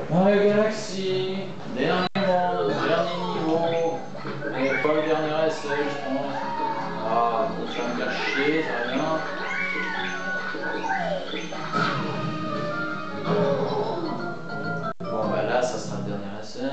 Dans la galaxie, dernier monde, dernier niveau, et pas le dernier essai, je pense. Ah, ça va me faire chier, ça va bien. Bon, bah là, ça sera le dernier essai.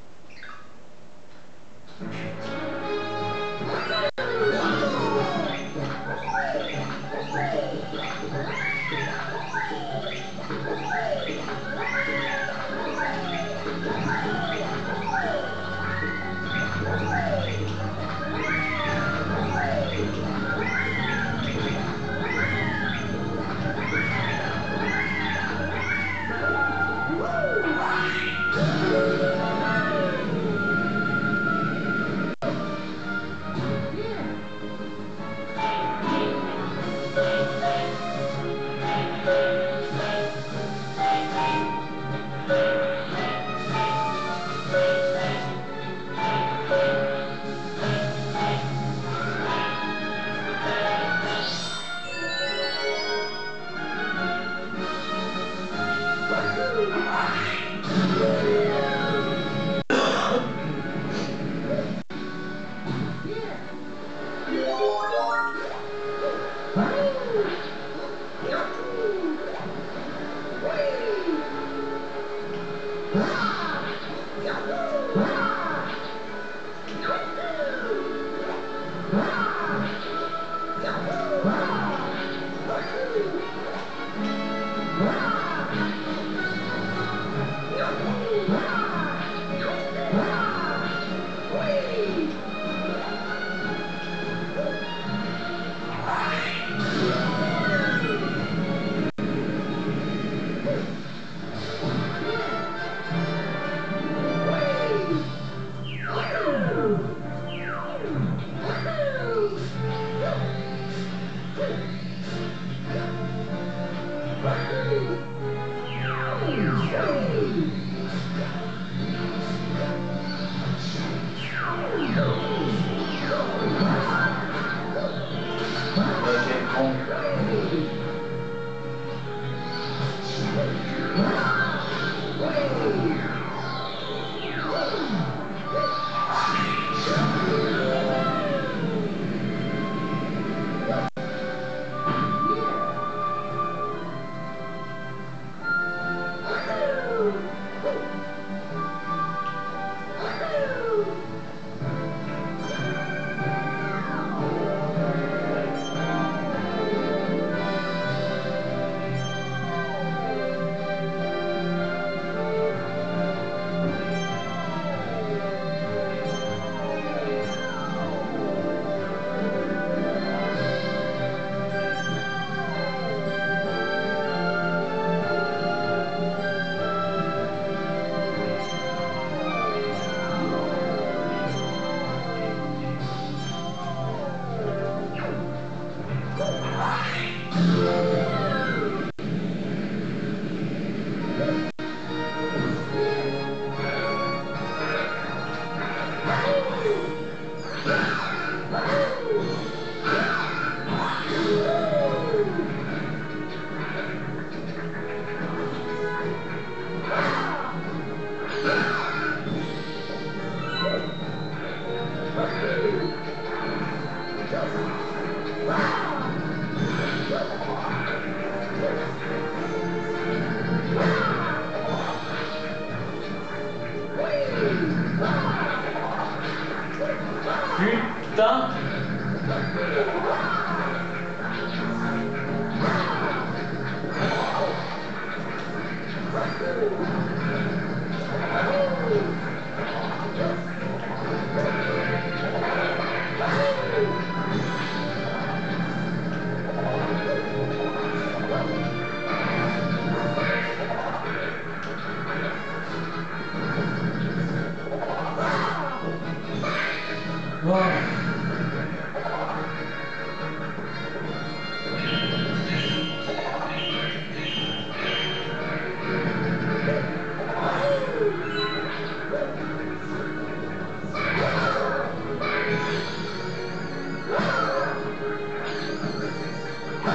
Putain!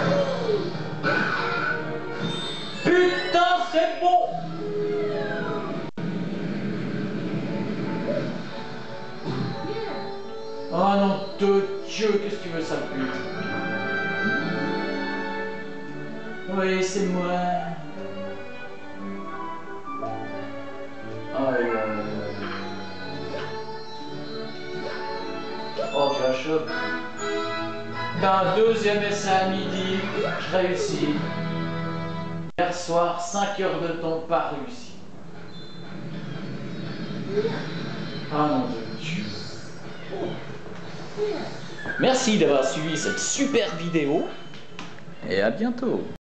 Putain, c'est bon! Oh non de Dieu, qu'est-ce que tu veux, sale pute? Oui, c'est moi. Aïe, aïe, aïe. Oh, tu as chaud. T'as un deuxième essai à midi, je réussis. Hier soir, 5 heures de temps, pas réussi. Ah mon Dieu. Merci d'avoir suivi cette super vidéo et à bientôt.